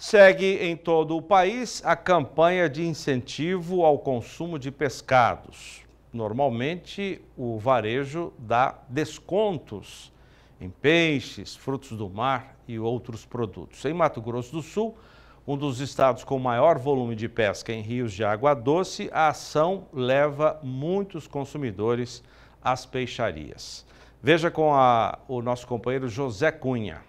Segue em todo o país a campanha de incentivo ao consumo de pescados. Normalmente, o varejo dá descontos em peixes, frutos do mar e outros produtos. Em Mato Grosso do Sul, um dos estados com maior volume de pesca em rios de água doce, a ação leva muitos consumidores às peixarias. Veja com o nosso companheiro José Cunha.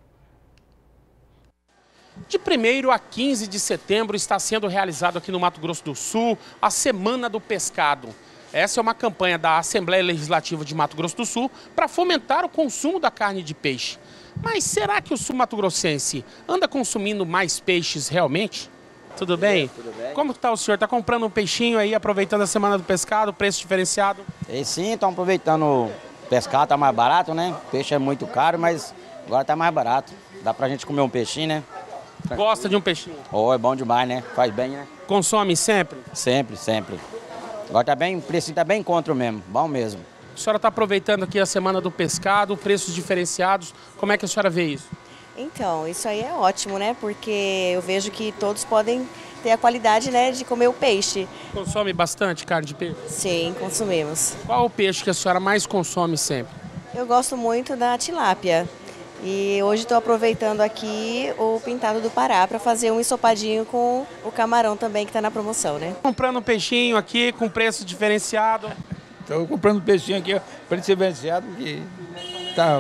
De 1º a 15 de setembro está sendo realizado aqui no Mato Grosso do Sul a Semana do Pescado. Essa é uma campanha da Assembleia Legislativa de Mato Grosso do Sul para fomentar o consumo da carne de peixe. Mas será que o sul-mato-grossense anda consumindo mais peixes realmente? Tudo bem? Tudo bem. Como está o senhor? Está comprando um peixinho aí, aproveitando a Semana do Pescado, preço diferenciado? Sim, estão aproveitando o pescado, está mais barato, né? Peixe é muito caro, mas agora está mais barato. Dá pra gente comer um peixinho, né? Gosta de um peixinho? Oh, é bom demais, né? Faz bem, né? Consome sempre? Sempre, sempre. Agora tá bem, o preço tá bem encontro mesmo, bom mesmo. A senhora está aproveitando aqui a Semana do Pescado, preços diferenciados. Como é que a senhora vê isso? Então, isso aí é ótimo, né? Porque eu vejo que todos podem ter a qualidade, né, de comer o peixe. Consome bastante carne de peixe? Sim, consumimos. Qual o peixe que a senhora mais consome sempre? Eu gosto muito da tilápia. E hoje estou aproveitando aqui o pintado do Pará para fazer um ensopadinho com o camarão também que está na promoção, né? Comprando um peixinho aqui com preço diferenciado. Estou comprando um peixinho aqui, preço diferenciado, que tá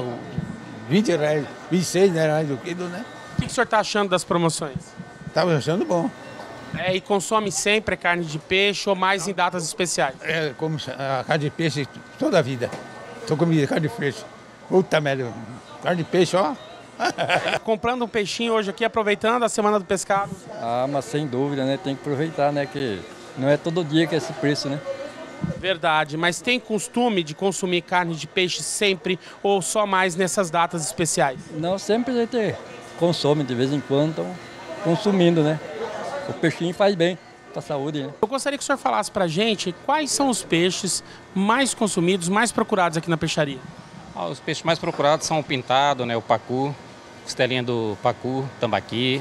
R$20, R$26 o quilo, né? O que o senhor está achando das promoções? Estava achando bom. E consome sempre carne de peixe ou mais em datas especiais? Como a carne de peixe toda a vida. Estou comendo carne de peixe. Puta merda. Carne de peixe, ó. Comprando um peixinho hoje aqui, aproveitando a Semana do Pescado. Mas sem dúvida, né? Tem que aproveitar, né? Que não é todo dia que é esse preço, né? Verdade, mas tem costume de consumir carne de peixe sempre ou só mais nessas datas especiais? Não, sempre a gente consome, de vez em quando, estão consumindo, né? O peixinho faz bem para a saúde, né? Eu gostaria que o senhor falasse pra gente quais são os peixes mais consumidos, mais procurados aqui na peixaria. Os peixes mais procurados são o pintado, né, o pacu, costelinha do pacu, tambaqui,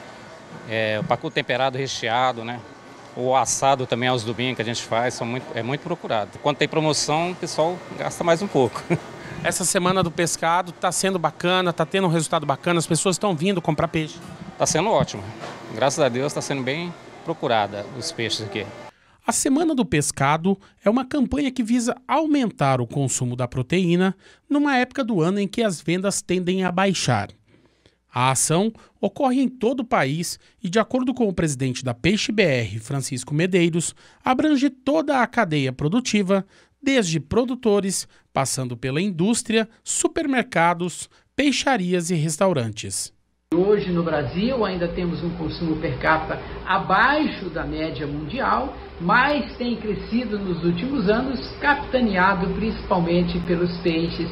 o pacu temperado recheado, né, o assado também aos domingos que a gente faz, é muito procurado. Quando tem promoção, o pessoal gasta mais um pouco. Essa Semana do Pescado está sendo bacana, está tendo um resultado bacana, as pessoas estão vindo comprar peixe. Está sendo ótimo, graças a Deus está sendo bem procurada os peixes aqui. A Semana do Pescado é uma campanha que visa aumentar o consumo da proteína numa época do ano em que as vendas tendem a baixar. A ação ocorre em todo o país e, de acordo com o presidente da Peixe BR, Francisco Medeiros, abrange toda a cadeia produtiva, desde produtores, passando pela indústria, supermercados, peixarias e restaurantes. Hoje no Brasil ainda temos um consumo per capita abaixo da média mundial, mas tem crescido nos últimos anos, capitaneado principalmente pelos peixes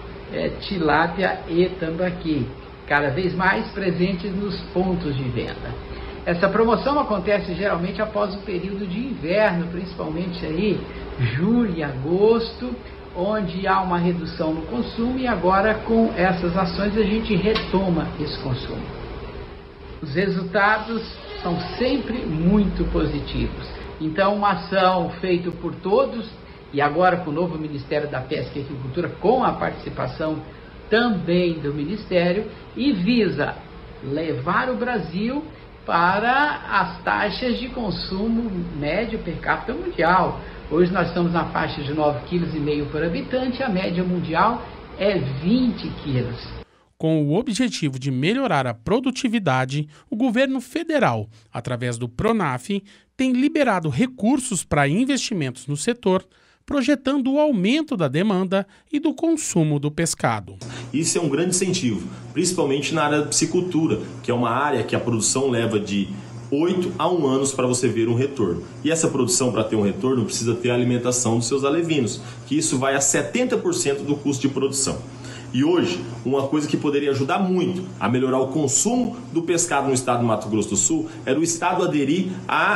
tilápia e tambaqui, cada vez mais presentes nos pontos de venda. Essa promoção acontece geralmente após o período de inverno, principalmente aí julho e agosto, onde há uma redução no consumo e agora com essas ações a gente retoma esse consumo. Os resultados são sempre muito positivos. Então, uma ação feita por todos e agora com o novo Ministério da Pesca e Agricultura, com a participação também do Ministério, e visa levar o Brasil para as taxas de consumo médio per capita mundial. Hoje nós estamos na faixa de 9,5 kg por habitante, a média mundial é 20 quilos. Com o objetivo de melhorar a produtividade, o governo federal, através do PRONAF, tem liberado recursos para investimentos no setor, projetando o aumento da demanda e do consumo do pescado. Isso é um grande incentivo, principalmente na área da piscicultura, que é uma área que a produção leva de 8 a 1 anos para você ver um retorno. E essa produção, para ter um retorno, precisa ter a alimentação dos seus alevinos, que isso vai a 70% do custo de produção. E hoje, uma coisa que poderia ajudar muito a melhorar o consumo do pescado no estado do Mato Grosso do Sul era o estado aderir a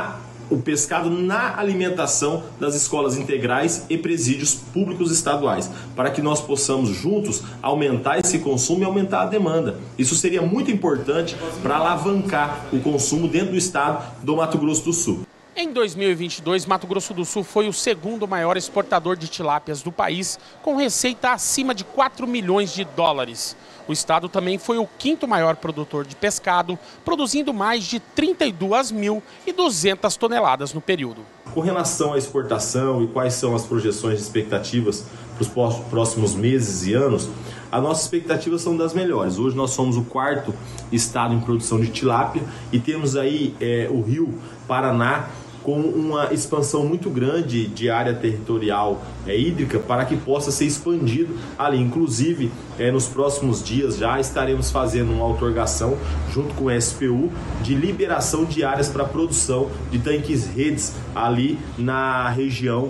o pescado na alimentação das escolas integrais e presídios públicos estaduais, para que nós possamos juntos aumentar esse consumo e aumentar a demanda. Isso seria muito importante para alavancar o consumo dentro do estado do Mato Grosso do Sul. Em 2022, Mato Grosso do Sul foi o segundo maior exportador de tilápias do país, com receita acima de 4 milhões de dólares. O estado também foi o quinto maior produtor de pescado, produzindo mais de 32.200 toneladas no período. Com relação à exportação e quais são as projeções de expectativas para os próximos meses e anos, as nossas expectativas são das melhores. Hoje nós somos o quarto estado em produção de tilápia e temos aí o Rio Paraná com uma expansão muito grande de área territorial hídrica para que possa ser expandido ali. Inclusive, nos próximos dias já estaremos fazendo uma outorgação junto com o SPU de liberação de áreas para produção de tanques redes ali na região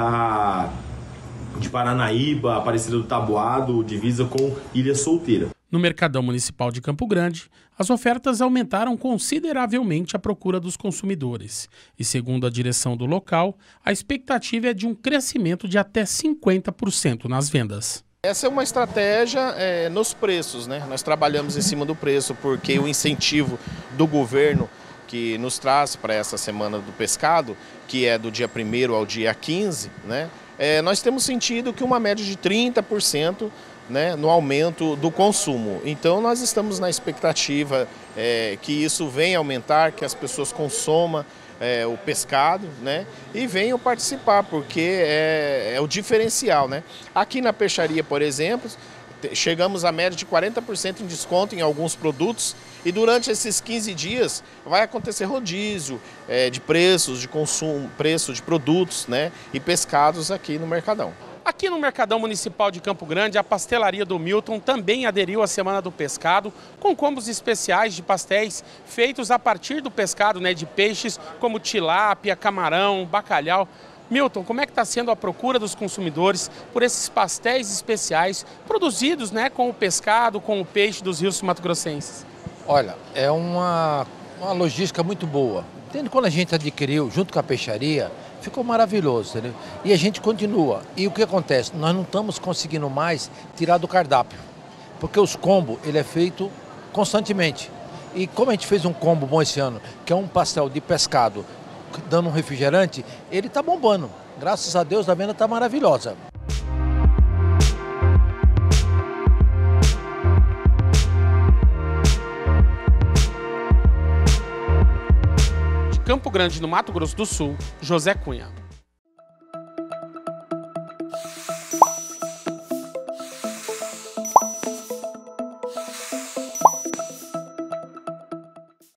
de Paranaíba, Aparecida do Taboado, divisa com Ilha Solteira. No Mercadão Municipal de Campo Grande, as ofertas aumentaram consideravelmente a procura dos consumidores. E segundo a direção do local, a expectativa é de um crescimento de até 50% nas vendas. Essa é uma estratégia nos preços, né? Nós trabalhamos em cima do preço porque o incentivo do governo que nos traz para essa Semana do Pescado, que é do dia 1º ao dia 15, né? Nós temos sentido que uma média de 30%, né, no aumento do consumo. Então nós estamos na expectativa que isso venha aumentar, que as pessoas consumam o pescado, né, e venham participar, porque é o diferencial, né? Aqui na peixaria, por exemplo, chegamos a média de 40% em desconto em alguns produtos e durante esses 15 dias vai acontecer rodízio de preços, de consumo, preço de produtos, né, e pescados aqui no Mercadão. Aqui no Mercadão Municipal de Campo Grande, a pastelaria do Milton também aderiu à Semana do Pescado, com combos especiais de pastéis feitos a partir do pescado, né, de peixes como tilápia, camarão, bacalhau. Milton, como é que está sendo a procura dos consumidores por esses pastéis especiais produzidos, né, com o pescado, com o peixe dos rios mato-grossenses? Olha, é uma logística muito boa. Quando a gente adquiriu junto com a peixaria, ficou maravilhoso, entendeu? E a gente continua. E o que acontece? Nós não estamos conseguindo mais tirar do cardápio, porque os combos, ele é feito constantemente. E como a gente fez um combo bom esse ano, que é um pastel de pescado dando um refrigerante, ele está bombando. Graças a Deus, a venda está maravilhosa. Campo Grande, no Mato Grosso do Sul, José Cunha.